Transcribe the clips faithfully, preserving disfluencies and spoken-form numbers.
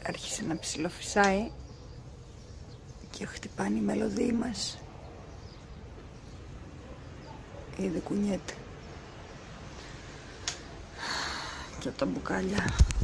άρχισε να ψιλοφυσάει και χτυπάνε οι μελωδίες μας. Ήδη κουνιέται. Και τα μπουκάλια.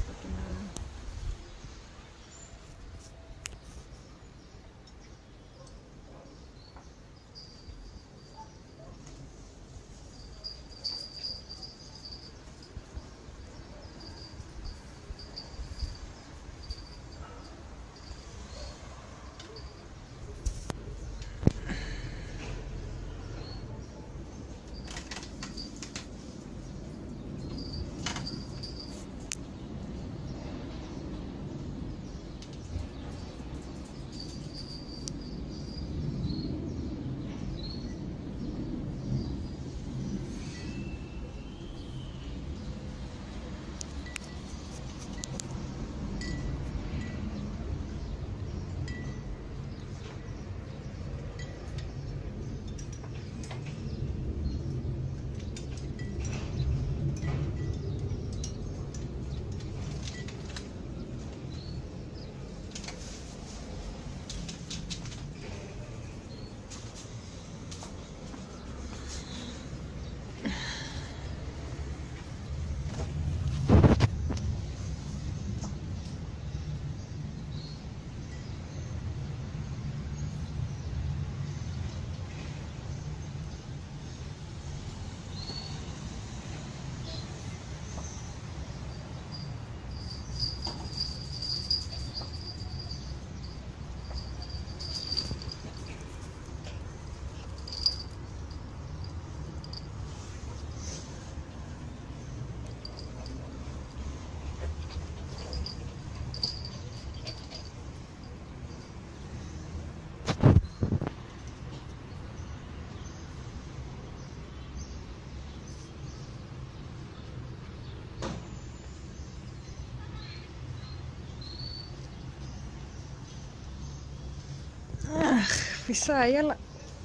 Αχ, φυσάει, αλλά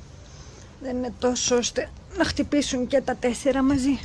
δεν είναι τόσο ώστε να χτυπήσουν και τα τέσσερα μαζί.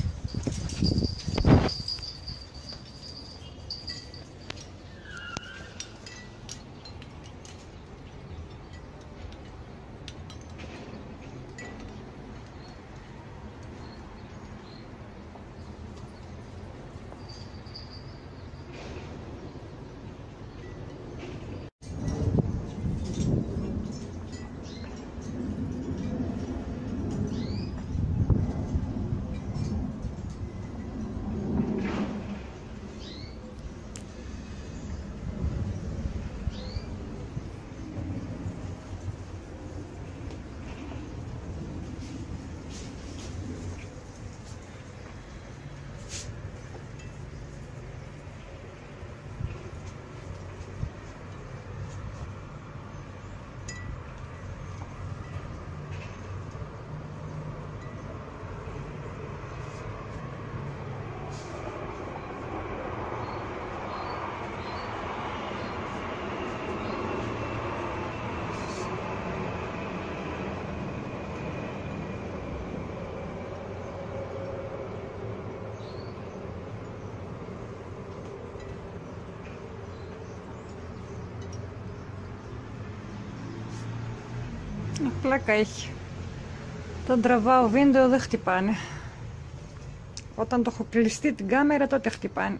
Πλάκα έχει. Όταν τραβάω βίντεο δεν χτυπάνε. Όταν το έχω κλειστεί την κάμερα τότε χτυπάνε.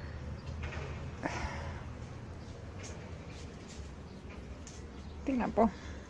Τι να πω.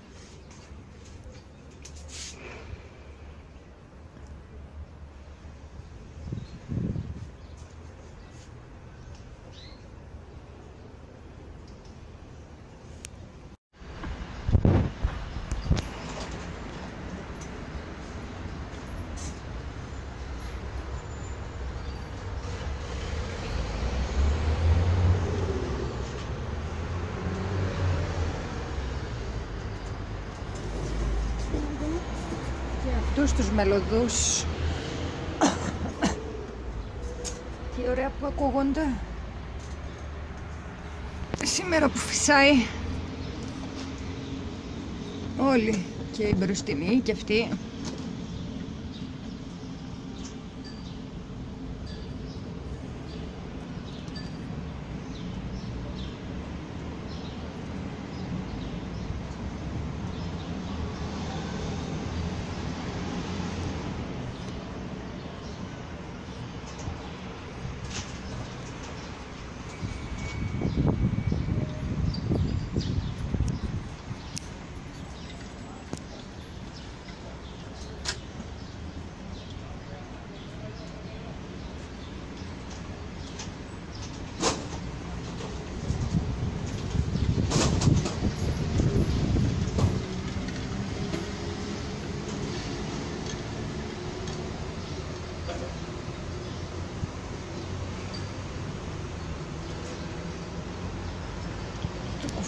Αυτούς τους μελωδούς. Τι ωραία που ακούγονται. Σήμερα που φυσάει όλοι, και οι μπροστινοί και αυτοί.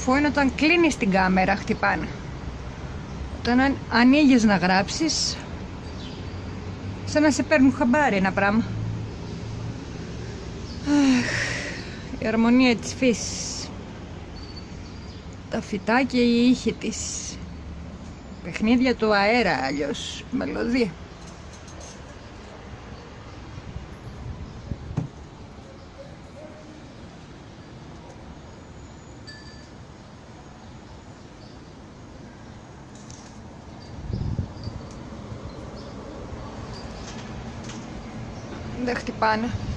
αδερφό είναι όταν κλείνεις την κάμερα χτυπάνε. Όταν ανοίγεις να γράψεις, σαν να σε παίρνουν χαμπάρι ένα πράγμα. Αχ, η αρμονία της φύσης, τα φυτά και η ήχη της, παιχνίδια του αέρα, αλλιώς μελωδία. Δεν χτυπάνε.